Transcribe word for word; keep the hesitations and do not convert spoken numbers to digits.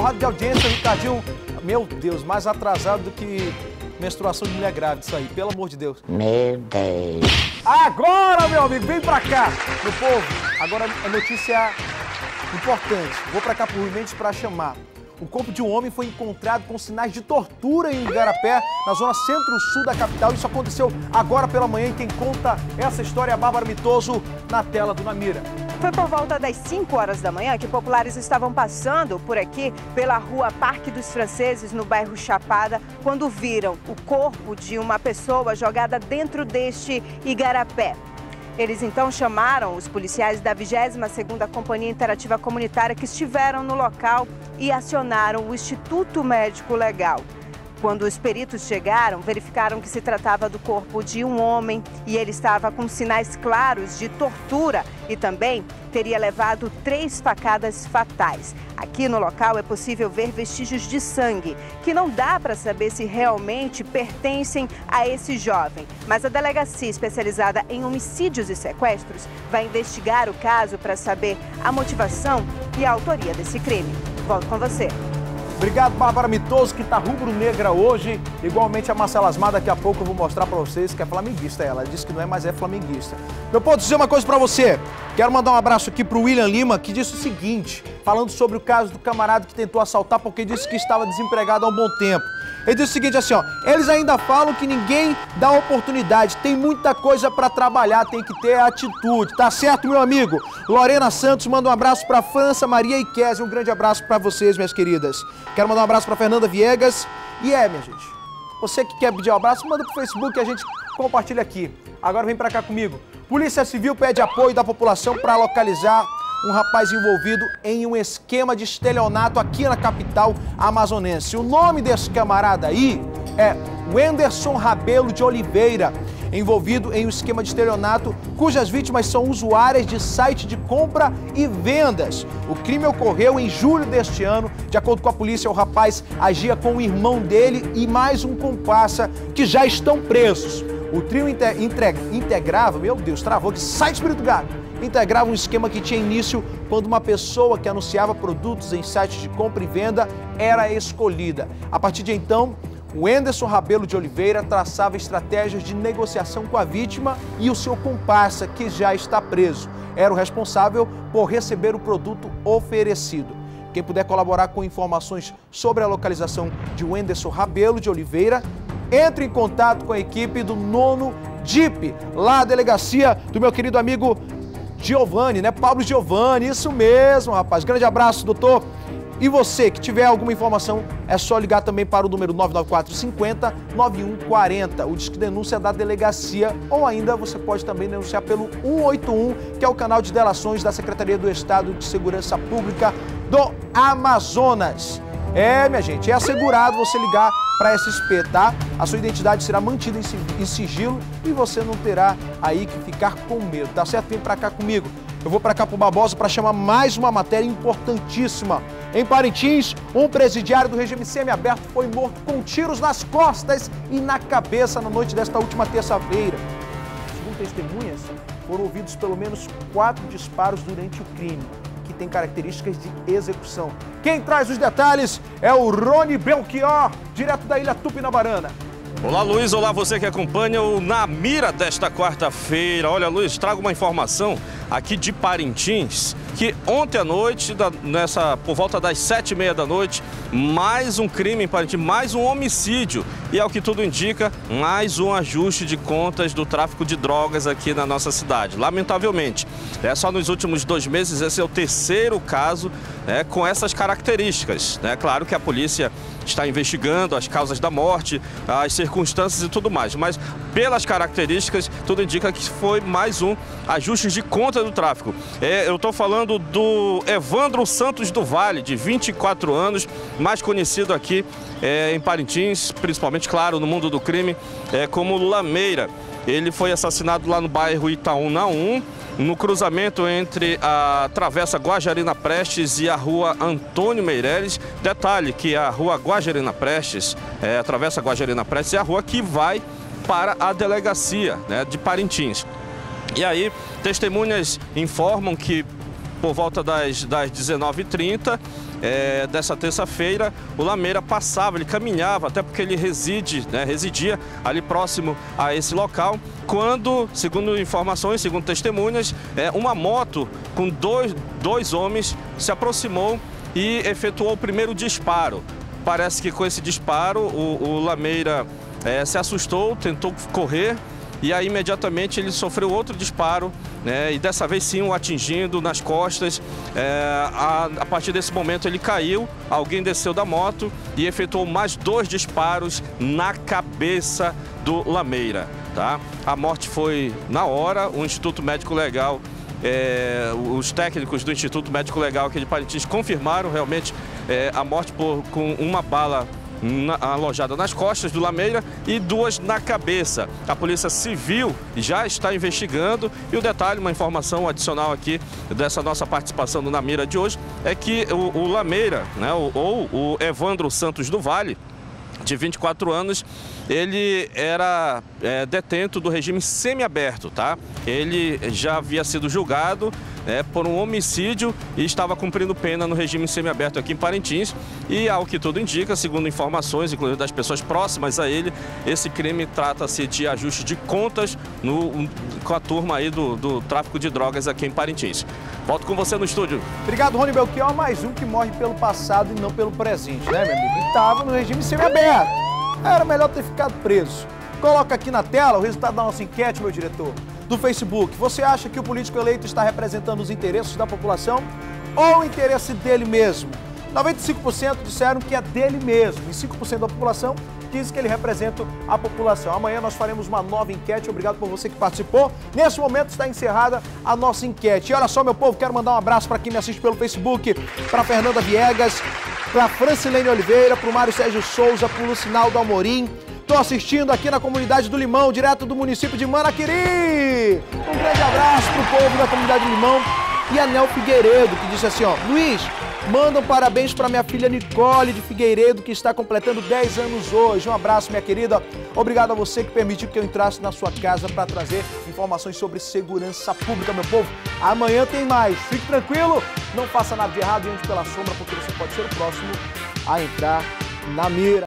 porrada de audiência, Ricardinho. Meu Deus, mais atrasado do que menstruação de mulher grávida, isso aí, pelo amor de Deus. Meu Deus. Agora, meu amigo, vem pra cá, meu povo. Agora a notícia importante. Vou pra cá por Rui Mendes pra chamar. O corpo de um homem foi encontrado com sinais de tortura em Igarapé, na zona centro-sul da capital. Isso aconteceu agora pela manhã e quem conta essa história é a Bárbara Mitoso na tela do Namira. Foi por volta das cinco horas da manhã que populares estavam passando por aqui, pela rua Parque dos Franceses, no bairro Chapada, quando viram o corpo de uma pessoa jogada dentro deste Igarapé. Eles então chamaram os policiais da vigésima segunda Companhia Interativa Comunitária que estiveram no local e acionaram o Instituto Médico Legal. Quando os peritos chegaram, verificaram que se tratava do corpo de um homem e ele estava com sinais claros de tortura e também teria levado três facadas fatais. Aqui no local é possível ver vestígios de sangue, que não dá para saber se realmente pertencem a esse jovem. Mas a delegacia especializada em homicídios e sequestros vai investigar o caso para saber a motivação e a autoria desse crime. Volto com você. Obrigado, Bárbara Mitoso, que está rubro-negra hoje. Igualmente a Marcela Asmar, daqui a pouco eu vou mostrar para vocês que é flamenguista. Ela disse que não é, mas é flamenguista. Eu posso dizer uma coisa para você. Quero mandar um abraço aqui para o William Lima, que disse o seguinte, falando sobre o caso do camarada que tentou assaltar porque disse que estava desempregado há um bom tempo. Ele disse o seguinte assim, ó, eles ainda falam que ninguém dá oportunidade, tem muita coisa para trabalhar, tem que ter atitude, tá certo, meu amigo? Lorena Santos manda um abraço para França, Maria e Kézia, um grande abraço para vocês, minhas queridas. Quero mandar um abraço para Fernanda Viegas e é, minha gente, você que quer pedir um abraço, manda pro Facebook que a gente compartilha aqui. Agora vem para cá comigo. Polícia Civil pede apoio da população para localizar um rapaz envolvido em um esquema de estelionato aqui na capital amazonense. O nome desse camarada aí é Wenderson Rabelo de Oliveira, envolvido em um esquema de estelionato cujas vítimas são usuárias de site de compra e vendas. O crime ocorreu em julho deste ano. De acordo com a polícia, o rapaz agia com o irmão dele e mais um comparsa que já estão presos. O trio integrava, meu Deus, travou aqui, sai Espírito Gato. Integrava um esquema que tinha início quando uma pessoa que anunciava produtos em sites de compra e venda era escolhida. A partir de então, o Wenderson Rabelo de Oliveira traçava estratégias de negociação com a vítima e o seu comparsa, que já está preso, era o responsável por receber o produto oferecido. Quem puder colaborar com informações sobre a localização de Wenderson Rabelo de Oliveira, entre em contato com a equipe do nono D I P, lá a delegacia do meu querido amigo Giovanni, né? Pablo Giovanni, isso mesmo, rapaz. Grande abraço, doutor. E você que tiver alguma informação, é só ligar também para o número nove nove quatro cinco zero nove um quatro zero, o disque denúncia da delegacia, ou ainda você pode também denunciar pelo um oito um, que é o canal de delações da Secretaria do Estado de Segurança Pública do Amazonas. É, minha gente, é assegurado você ligar para a S S P, tá? A sua identidade será mantida em sigilo e você não terá aí que ficar com medo, tá certo? Vem para cá comigo. Eu vou para cá pro Barbosa para chamar mais uma matéria importantíssima. Em Parintins, um presidiário do regime semiaberto foi morto com tiros nas costas e na cabeça na noite desta última terça-feira. Segundo testemunhas, foram ouvidos pelo menos quatro disparos durante o crime, que tem características de execução. Quem traz os detalhes é o Rony Belchior, direto da Ilha Tupinabarana. Olá, Luiz. Olá, você que acompanha o Na Mira desta quarta-feira. Olha, Luiz, trago uma informação aqui de Parintins, que ontem à noite, da, nessa, por volta das sete e meia da noite, mais um crime em Parintins, mais um homicídio. E ao que tudo indica, mais um ajuste de contas do tráfico de drogas aqui na nossa cidade. Lamentavelmente, é só nos últimos dois meses, esse é o terceiro caso né, com essas características. É claro que a polícia está investigando as causas da morte, as circunstâncias e tudo mais, mas pelas características, tudo indica que foi mais um ajuste de conta do tráfico. É, eu estou falando do Evandro Santos do Vale, de vinte e quatro anos, mais conhecido aqui é, em Parintins, principalmente, claro, no mundo do crime, é, como Lameira. Ele foi assassinado lá no bairro Itaúna um, no cruzamento entre a Travessa Guajarina Prestes e a Rua Antônio Meireles. Detalhe que a Rua Guajarina Prestes, é, a Travessa Guajarina Prestes é a rua que vai para a delegacia né, de Parintins. E aí, testemunhas informam que por volta das, das dezenove e trinta, é, dessa terça-feira, o Lameira passava, ele caminhava, até porque ele reside, né, residia ali próximo a esse local, quando, segundo informações, segundo testemunhas, é, uma moto com dois, dois homens se aproximou e efetuou o primeiro disparo. Parece que com esse disparo o, o Lameira é, se assustou, tentou correr e aí imediatamente ele sofreu outro disparo, né, e dessa vez sim o atingindo nas costas. É, a, a partir desse momento ele caiu, alguém desceu da moto e efetuou mais dois disparos na cabeça do Lameira. Tá? A morte foi na hora, o Instituto Médico Legal, é, os técnicos do Instituto Médico Legal aqui de Parintins confirmaram realmente é, a morte por, com uma bala na, alojada nas costas do Lameira e duas na cabeça. A Polícia Civil já está investigando e o detalhe, uma informação adicional aqui dessa nossa participação no Na Mira de hoje, é que o, o Lameira, né, ou, ou o Evandro Santos do Vale, de vinte e quatro anos, ele era é, detento do regime semiaberto, tá? Ele já havia sido julgado é, por um homicídio e estava cumprindo pena no regime semiaberto aqui em Parintins. E, ao que tudo indica, segundo informações, inclusive das pessoas próximas a ele, esse crime trata-se de ajuste de contas no, com a turma aí do, do tráfico de drogas aqui em Parintins. Volto com você no estúdio. Obrigado, Rony Belchior. Mais um que morre pelo passado e não pelo presente, né, meu amigo? E estava no regime semiaberto. Era melhor ter ficado preso. Coloca aqui na tela o resultado da nossa enquete, meu diretor, do Facebook. Você acha que o político eleito está representando os interesses da população ou o interesse dele mesmo? noventa e cinco por cento disseram que é dele mesmo e cinco por cento da população diz que ele representa a população. Amanhã nós faremos uma nova enquete. Obrigado por você que participou. Nesse momento está encerrada a nossa enquete. E olha só, meu povo, quero mandar um abraço para quem me assiste pelo Facebook, para Fernanda Viegas, para Francilene Oliveira, para o Mário Sérgio Souza, para o Lucinaldo Amorim. Estou assistindo aqui na comunidade do Limão, direto do município de Manaquiri. Um grande abraço para o povo da comunidade do Limão. E a Nel Figueiredo, que disse assim, ó, Luiz, manda um parabéns para minha filha Nicole de Figueiredo, que está completando dez anos hoje. Um abraço, minha querida. Obrigado a você que permitiu que eu entrasse na sua casa para trazer informações sobre segurança pública, meu povo. Amanhã tem mais. Fique tranquilo, não faça nada de errado e ande pela sombra, porque você pode ser o próximo a entrar na mira.